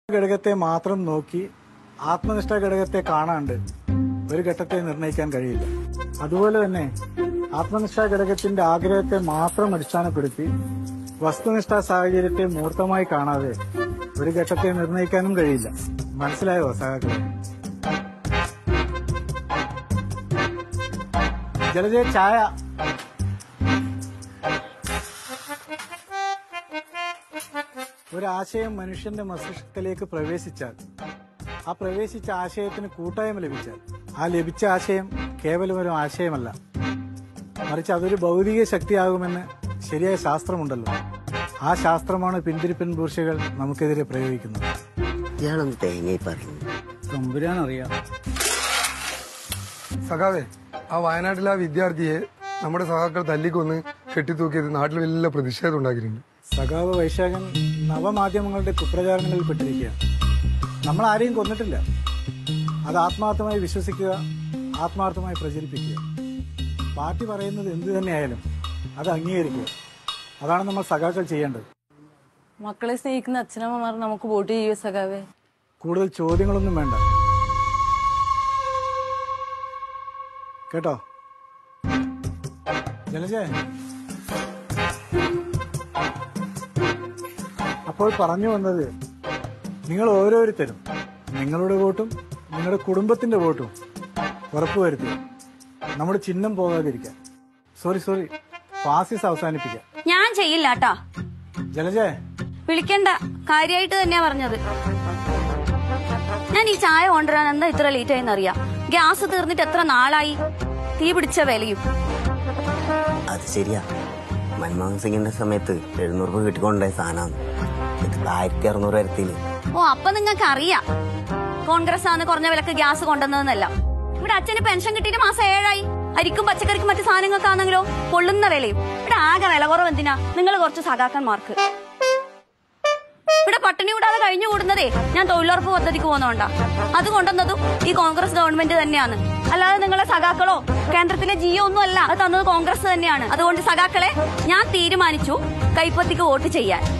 ഘടകത്തെ മാത്രം നോക്കി ആത്മനിഷ്ഠ ഘടകത്തെ കാണാണ്ട് ഒരു ഘട്ടത്തെ നിർണ്ണയിക്കാൻ കഴിയില്ല. അതുപോലെ തന്നെ ആത്മനിഷ്ഠ ഘടകത്തിന്റെ ആഗ്രഹത്തെ മാത്രം അടിസ്ഥാനപ്പെടുത്തി വസ്തുനിഷ്ഠ സാഹചര്യത്തെ മൂർത്തമായി കാണാതെ ഒരു ഘട്ടത്തെ നിർണ്ണയിക്കാനും കഴിയില്ല. മനസ്സിലായോ സഹാക്കളെ? ജലജ ചായ. ഒരാശയം മനുഷ്യന്റെ മസ്തിഷ്കത്തിലേക്ക് പ്രവേശിച്ചാൽ ആ പ്രവേശിച്ച ആശയത്തിന് കൂട്ടായ്മ ലഭിച്ചാൽ ആ ലഭിച്ച ആശയം കേവലം ഒരു ആശയമല്ല, മറിച്ച് അതൊരു ഭൗതിക ശക്തിയാകുമെന്ന് ശരിയായ ശാസ്ത്രമുണ്ടല്ലോ. ആ ശാസ്ത്രമാണ് പിന്തിരിപ്പൻ ബൂർഷകൾ നമുക്കെതിരെ പ്രയോഗിക്കുന്നത്. തമ്പുരാനറിയാം. സഖാവേ, ആ വയനാട്ടിലെ ആ വിദ്യാർത്ഥിയെ നമ്മുടെ സഖാക്കൾ തല്ലിക്കൊന്ന് കെട്ടിത്തൂക്കിയത് നാട്ടിൽ വലിയ പ്രതിഷേധം ഉണ്ടാക്കിയിട്ടുണ്ട്. സഖാവ് വൈശാഖൻ നവമാധ്യമങ്ങളുടെ കുപ്രചാരണങ്ങളിൽ പെട്ടിരിക്കുകയാണ്. നമ്മൾ ആരെയും കൊന്നിട്ടില്ല. അത് ആത്മാർത്ഥമായി വിശ്വസിക്കുക, ആത്മാർത്ഥമായി പ്രചരിപ്പിക്കുക. പാർട്ടി പറയുന്നത് എന്തു തന്നെയായാലും അത് അംഗീകരിക്കുക. അതാണ് നമ്മൾ സഖാക്കൾ ചെയ്യേണ്ടത്. മക്കളെ സ്നേഹിക്കുന്ന അച്ഛനമ്മമാർ നമുക്ക് വോട്ട് ചെയ്യുക സഖാവേ. കൂടുതൽ ചോദ്യങ്ങളൊന്നും വേണ്ട കേട്ടോ. ജലജേ, അപ്പോൾ പറഞ്ഞു വന്നത്, നിങ്ങൾ ഓരോരുത്തരും നിങ്ങളുടെ വോട്ടും നിങ്ങളുടെ കുടുംബത്തിന്റെ വോട്ടും ഉറപ്പുവരുത്തുക. നമ്മുടെ ചിഹ്നം പോകാതിരിക്കാൻ. സോറി ഫാസിസ് അവസാനിപ്പിക്കാം. ഞാൻ ചെയ്യില്ല കേട്ടാ. ജലജേ, വിളിക്കണ്ട, കാര്യമായിട്ട് തന്നെയാ പറഞ്ഞത്. ഞാൻ ഈ ചായ കൊണ്ടുവരാൻ എന്താ ഇത്ര ലേറ്റ് ആയെന്നറിയാം. ഗ്യാസ് തീർന്നിട്ട് എത്ര നാളായി. തീ പിടിച്ച വിലയും. അത് ശരിയാ. മൻമോഹൻ സിംഗിന്റെ സമയത്ത് 700 രൂപ കിട്ടിക്കൊണ്ടായ സാധനമാണ്. 1600 വരത്തില്. ഓ, അപ്പൊ നിങ്ങൾക്ക് അറിയാം കോൺഗ്രസ് ആണ് കുറഞ്ഞ വിലക്ക് ഗ്യാസ് കൊണ്ടുവന്നതെന്നല്ല. ഇവിടെ അച്ഛന് പെൻഷൻ കിട്ടിയിട്ട് മാസം 7 ആയി. അരിക്കും പച്ചക്കറിക്കും മറ്റു സാധനങ്ങൾക്കാണെങ്കിലോ പൊള്ളുന്ന വിലയും. ഇവിടെ ആകെ വില കുറവ് എന്തിനാ? നിങ്ങൾ കുറച്ച് സഖാക്കന്മാർക്ക്. ഇവിടെ പട്ടിണി കൂടാതെ കഴിഞ്ഞു കൂടുന്നതേ ഞാൻ തൊഴിലുറപ്പ് പദ്ധതിക്ക് പോകുന്നോണ്ടാ. അത് കൊണ്ടുവന്നതും ഈ കോൺഗ്രസ് ഗവൺമെന്റ് തന്നെയാണ്. അല്ലാതെ നിങ്ങളെ സഖാക്കളോ കേന്ദ്രത്തിലെ ജിയോ ഒന്നും അല്ല. അത് തന്നത് കോൺഗ്രസ് തന്നെയാണ്. അതുകൊണ്ട് സഖാക്കളെ, ഞാൻ തീരുമാനിച്ചു കൈപ്പത്തിക്ക് വോട്ട് ചെയ്യാൻ.